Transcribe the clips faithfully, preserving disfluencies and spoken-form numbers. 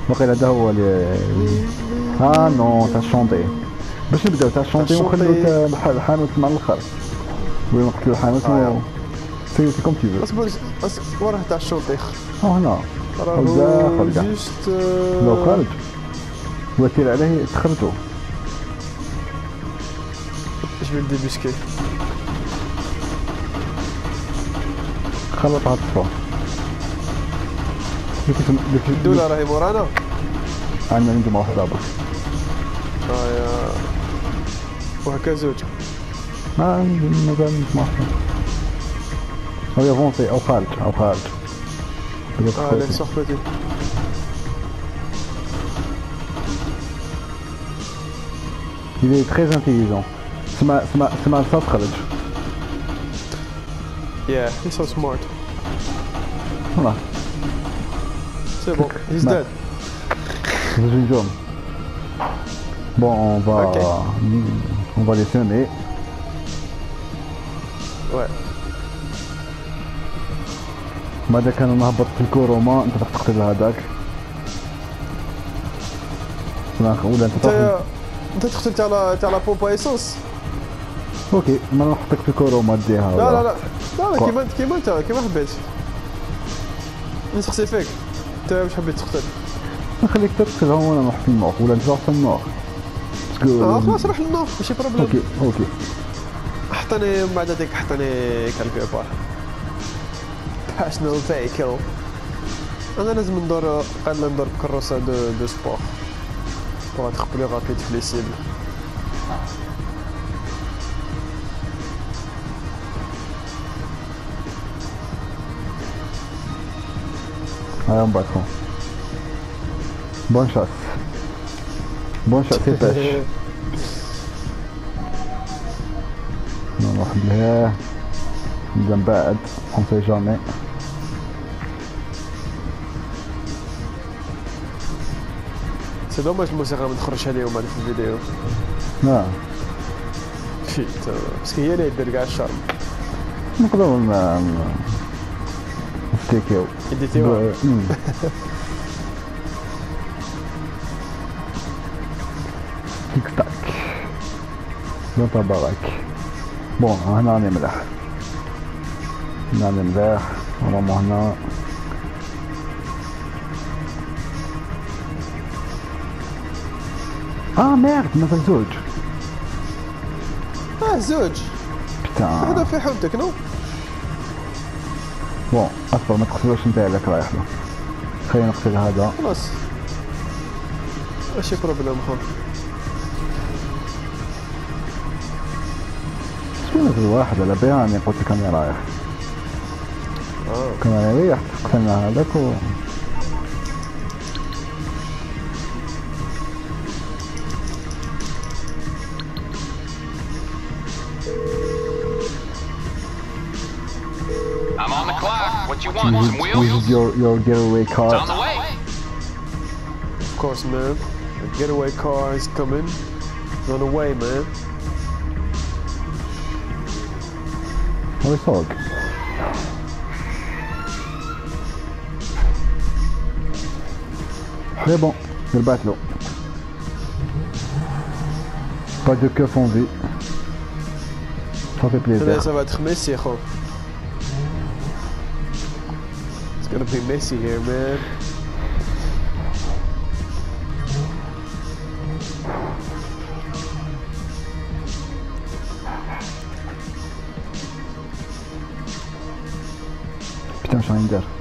باقي هذا هو اللي اه نو تاع الشونطي باش نبداو تاع الشونطي ونخليو تاع الحانوت مع الاخر وين نقتلو الحانوت و سي سي كوم تي فو اصبر اصبر وراه تاع الشونطي اه هنا راهو جوست لو خرج وتير عليه تخرجوا اش من دي بيسكي خلط هاد الصفا الدولة راهي مورانا عندنا نجمع حسابك اه يا وهكا زوج ما مازال نجمع حسابك او يافونسي او خارج او خارج اه لين صحبتي Il est très intelligent. سمع سمع سمع الصوت خرج. Yeah, he's so smart. Voilà. C'est bon, he's Ma... dead. C'est une jaune. Bon, on va, okay. on va les semer. Ouais. بعد كان نهبط في الكوروما انت راح تقتل هذاك. ولا انت تاخذ انت تقتل تاع تاع لا بومبا ايسونس. اوكي ما نحطك في كوروما ديها. لا لا لا لا كيما كيما انت كيما حبيت. نسقسي فيك انت واش حبيت تقتل؟ نخليك تقتلهم وانا نروح في النوخ ولا انت تروح في النوخ. اه خلاص روح للنوخ ماشي بروبليم. اوكي اوكي. حطني من بعد هذيك حطني كالكيبار. بيرسونال فيكل. انا لازم ندور قال ندور بكروسه دو دو سبور. pour être plus rapide flexible. Allez, on bat. Bonne chasse. Bonne chasse et pêche. نروح لها نبدا بعد on sait jamais. سي دوماج الموسيقى ما تخرجش عليهم هذه في الفيديو. نعم. شيت باسكو هي اللي دير كاع الشارم. نقدروا نفتيكيو. اديتيوها. تيك تاك. لا تبارك. بون هنا راني ملاح. هنا راني ملاح. رامو هنا. اه ميرد مازال زوج. اه زوج. بتاع هذا في حومتك نو؟ بون اصبر ما تقتلوش انت عليك رايح له. خلينا نقتل هذا. خلاص. ماشي بروبليم خو. شكون هذا الواحد على بها اني قلت لك اني رايح. اه. كان ريحت قتلنا هذاك و I'm on the clock. What you want? Some wheels? We need your, your getaway car. It's on the way. Of course, man. The getaway car is coming. It's on the way, man. What is dog? C'est bon, je le batte là. Pas de queue fondue. Ça fait plaisir. Ça va être messy, gros. It's gonna be messy here, man. Putain, je suis un gars.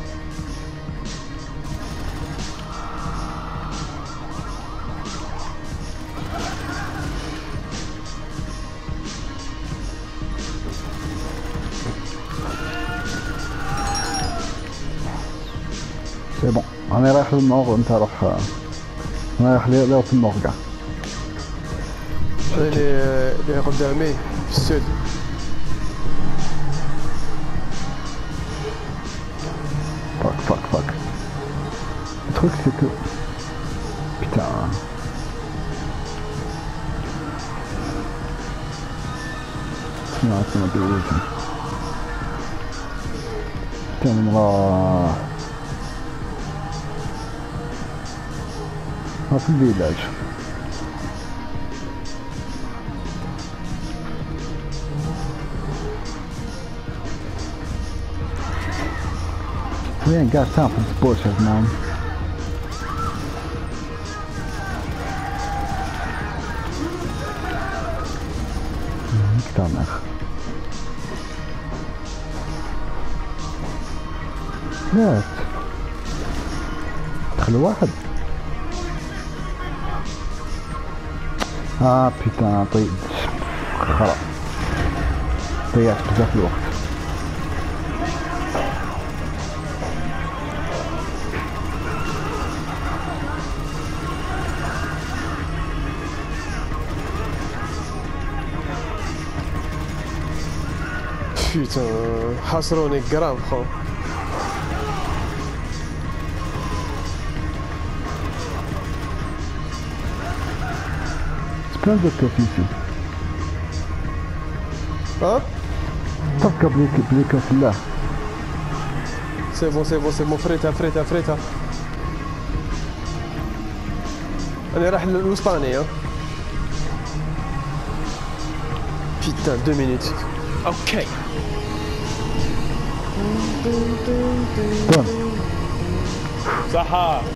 C'est bon, انا رايح للنور وانت روح. انا رايح ليه في النور كاع. اللي اللي قدامي في السود. Fuck, fuck, fuck. Le truc c'est que... Putain... Non, c'est ma désolé. Putain, on va... ها في الفيلاج. We ain't got time for this bullshit, man. Niktar nach. لا دخل واحد. اه بيتان طيب خلاص ضيعت بزاف الوقت. بيتان حاصروني قرام خو. سبراندو كافيسي. ها؟ تبقى بليك بليك في الله. سي بون سي بون سي بون فريتها فريتها فريتها. انا راح للوسطاني ها. بيتان دو مينيت. اوكي. دون. صحة.